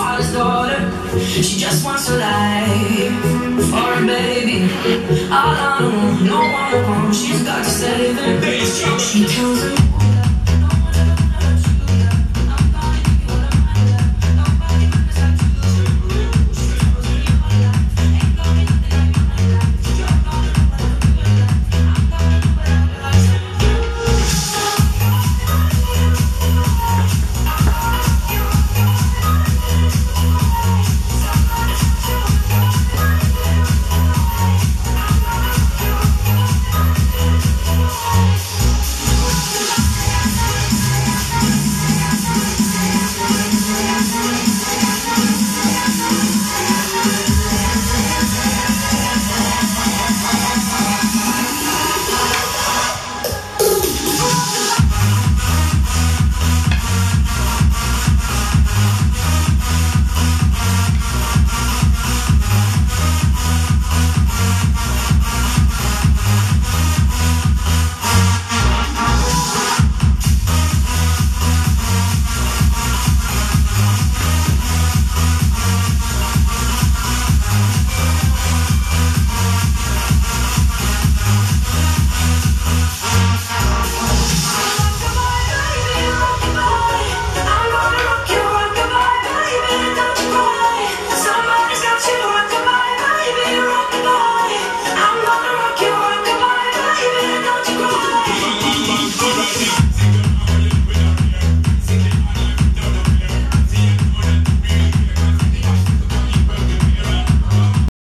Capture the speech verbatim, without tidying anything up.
father's daughter. She just wants her life for a baby. All alone, no one home. She's got to save him. She tells him